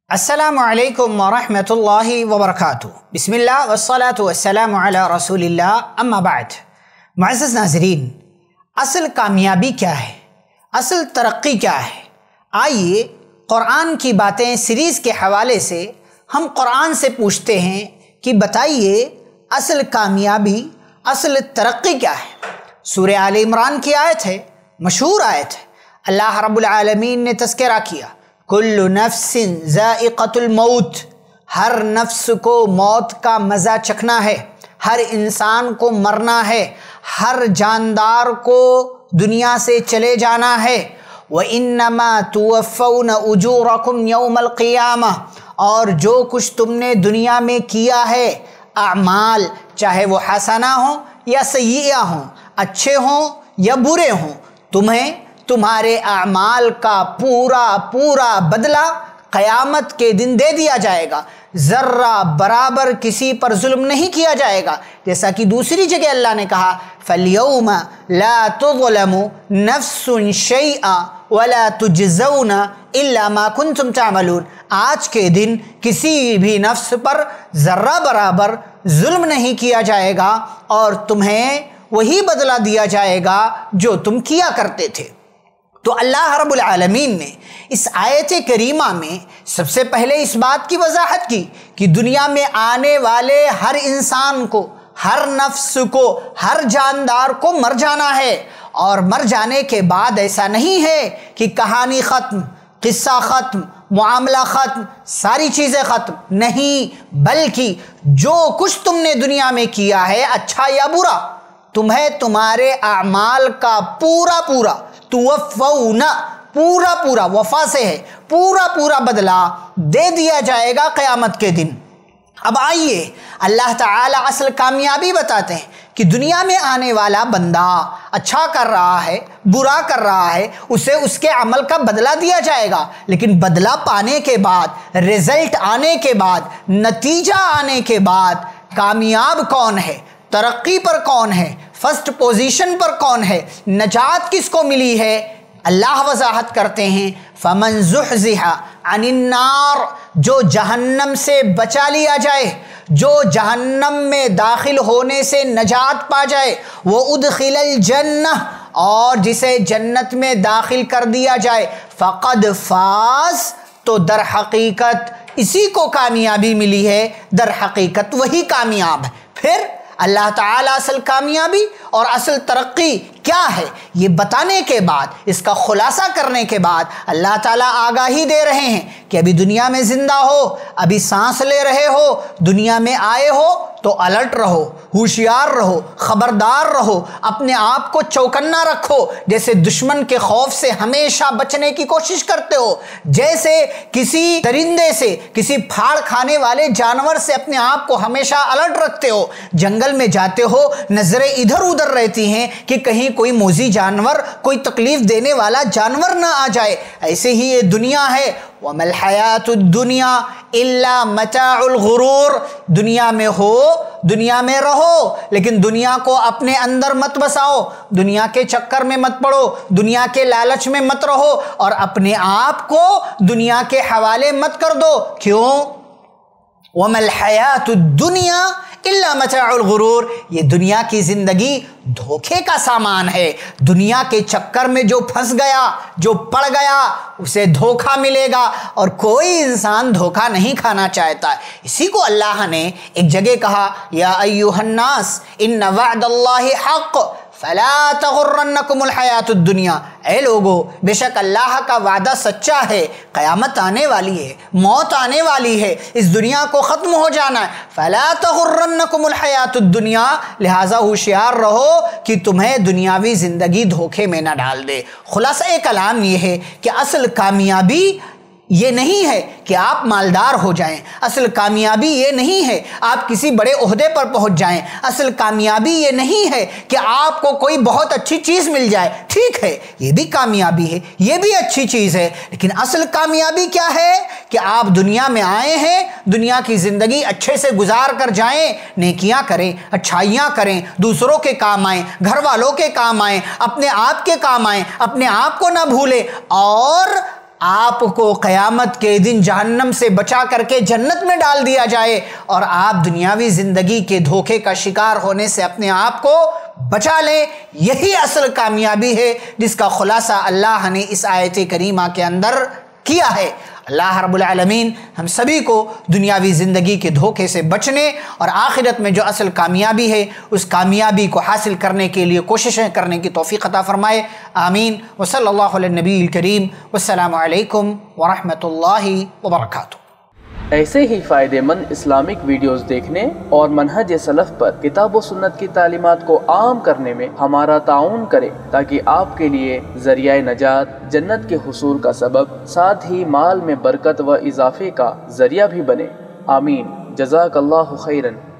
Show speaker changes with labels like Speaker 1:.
Speaker 1: السلام علیکم ورحمۃ اللہ وبرکاتہ۔ بسم اللہ والصلاة والسلام علی رسول اللہ، اما بعد۔ معزز ناظرین، اصل کامیابی کیا ہے؟ اصل ترقی کیا ہے؟ آئیے قرآن کی باتیں سیریز کے حوالے سے ہم قرآن سے پوچھتے ہیں کہ بتائیے اصل کامیابی، اصل ترقی کیا ہے؟ سورہ آل عمران کی آیت ہے، مشہور آیت ہے۔ اللہ رب العالمین نے تذکرہ کیا، کل نفس ذائقۃ الموت، ہر نفس کو موت کا مزہ چکھنا ہے، ہر انسان کو مرنا ہے، ہر جاندار کو دنیا سے چلے جانا ہے۔ وَإِنَّمَا تُوَفَّوْنَ أُجُورَكُمْ يَوْمَ الْقِيَامَةِ، اور جو کچھ تم نے دنیا میں کیا ہے، اعمال چاہے وہ حسنہ ہوں یا سیئہ ہوں، اچھے ہوں یا برے ہوں، تمہیں تمہارے اعمال کا پورا بدلہ قیامت کے دن دے دیا جائے گا۔ ذرہ برابر کسی پر ظلم نہیں کیا جائے گا، جیسا کہ دوسری جگہ اللہ نے کہا فَالْيَوْمَ لَا تُظْلَمُ نَفْسٌ شَيْئًا وَلَا تُجْزَوْنَ إِلَّا مَا كُنْتُمْ تَعْمَلُونَ، آج کے دن کسی بھی نفس پر ذرہ برابر ظلم نہیں کیا جائے گا اور تمہیں وہی بدلہ دیا جائے گا جو تم کیا کرتے تھے۔ تو اللہ رب العالمین نے اس آیت کریمہ میں سب سے پہلے اس بات کی وضاحت کی کہ دنیا میں آنے والے ہر انسان کو، ہر نفس کو، ہر جاندار کو مر جانا ہے، اور مر جانے کے بعد ایسا نہیں ہے کہ کہانی ختم، قصہ ختم، معاملہ ختم، ساری چیزیں ختم، نہیں، بلکہ جو کچھ تم نے دنیا میں کیا ہے اچھا یا برا، تمہیں تمہارے اعمال کا پورا توفون، پورا وفا سے ہے، پورا بدلہ دے دیا جائے گا قیامت کے دن۔ اب آئیے اللہ تعالیٰ اصل کامیابی بتاتے ہیں کہ دنیا میں آنے والا بندہ اچھا کر رہا ہے، برا کر رہا ہے، اسے اس کے عمل کا بدلہ دیا جائے گا، لیکن بدلہ پانے کے بعد، رزلٹ آنے کے بعد، نتیجہ آنے کے بعد کامیاب کون ہے، ترقی پر کون ہے، فرسٹ پوزیشن پر کون ہے، نجات کس کو ملی ہے؟ اللہ وضاحت کرتے ہیں فَمَنْ زُحْزِحَ عَنِ النَّارِ، جو جہنم سے بچا لیا جائے، جو جہنم میں داخل ہونے سے نجات پا جائے، وَأُدْخِلَ الْجَنَّةِ، اور جسے جنت میں داخل کر دیا جائے، فَقَدْ فَازَ، تو در حقیقت اسی کو کامیابی ملی ہے، در حقیقت وہی کامیاب ہے۔ پھر اللہ تعالیٰ اصل کامیابی اور اصل ترقی کیا ہے یہ بتانے کے بعد، اس کا خلاصہ کرنے کے بعد اللہ تعالیٰ آگاہی دے رہے ہیں کہ ابھی دنیا میں زندہ ہو، ابھی سانس لے رہے ہو، دنیا میں آئے ہو تو الرٹ رہو، ہوشیار رہو، خبردار رہو، اپنے آپ کو چوکنا رکھو، جیسے دشمن کے خوف سے ہمیشہ بچنے کی کوشش کرتے ہو، جیسے کسی درندے سے، کسی پھاڑ کھانے والے جانور سے اپنے آپ کو ہمیشہ الرٹ رکھتے ہو۔ جنگل میں جاتے ہو، نظریں ادھر ادھر رہتی ہیں کہ کہیں کوئی موذی جانور، کوئی تکلیف دینے والا جانور نہ آ جائے۔ ایسے ہی یہ دنیا ہے، وَمَا الْحَيَاةُ الدُّنْيَا إِلَّا مَتَاعُ الْغُرُورِ، دنیا میں ہو، دنیا میں رہو، لیکن دنیا کو اپنے اندر مت بساؤ، دنیا کے چکر میں مت پڑو، دنیا کے لالچ میں مت رہو، اور اپنے آپ کو دنیا کے حوالے مت کر دو۔ کیوں؟ وَمَا الْحَيَاةُ الدُّنْيَا إِلَّا مَتَاعُ الْغُرُورِ، یہ دنیا کی زندگی دھوکے کا سامان ہے۔ دنیا کے چکر میں جو پھنس گیا، جو پڑ گیا، اسے دھوکہ ملے گا، اور کوئی انسان دھوکہ نہیں کھانا چاہتا۔ اسی کو اللہ نے ایک جگہ کہا یا ایھا الناس ان وعد اللہ حق فلا تغرنکم الحیات الدنیا، اے لوگو بے شک اللہ کا وعدہ سچا ہے، قیامت آنے والی ہے، موت آنے والی ہے، اس دنیا کو ختم ہو جانا ہے، فلا تغرنکم الحیات الدنیا، لہٰذا ہوشیار رہو کہ تمہیں دنیاوی زندگی دھوکے میں نہ ڈال دے۔ خلاصہ کلام یہ ہے کہ اصل کامیابی یہ نہیں ہے کہ آپ مالدار ہو جائیں، اصل کامیابی یہ نہیں ہے آپ کسی بڑے عہدے پر پہنچ جائیں، اصل کامیابی یہ نہیں ہے کہ آپ کو کوئی بہت اچھی چیز مل جائے، ٹھیک ہے یہ بھی کامیابی ہے، یہ بھی اچھی چیز ہے، لیکن اصل کامیابی کیا ہے کہ آپ دنیا میں آئے ہیں، دنیا کی زندگی اچھے سے گزار کر جائیں، نیکیاں کریں، اچھائیاں کریں، دوسروں کے کام آئیں، گھر والوں کے کام آئیں، اپنے آپ کے کام آئیں، اپنے آپ کو نہ بھولیں، اور آپ کو قیامت کے دن جہنم سے بچا کر کے جنت میں ڈال دیا جائے اور آپ دنیاوی زندگی کے دھوکے کا شکار ہونے سے اپنے آپ کو بچا لیں. یہی اصل کامیابی ہے جس کا خلاصہ اللہ نے اس آیت کریمہ کے اندر کیا ہے. اللہ رب العالمین ہم سبھی کو دنیاوی زندگی کے دھوکے سے بچنے اور آخرت میں جو اصل کامیابی ہے اس کامیابی کو حاصل کرنے کے لیے کوششیں کرنے کی توفیق عطا فرمائے. آمین. وصلی اللہ علی النبی الکریم. والسلام علیکم ورحمۃ اللہ وبرکاتہ.
Speaker 2: ایسے ہی فائدہ مند اسلامک ویڈیوز دیکھنے اور منہج سلف پر کتاب و سنت کی تعلیمات کو عام کرنے میں ہمارا تعاون کریں تاکہ آپ کے لیے ذریعہ نجات، جنت کے حصول کا سبب، ساتھ ہی مال میں برکت و اضافے کا ذریعہ بھی بنے. آمین. جزاک اللہ خیرن.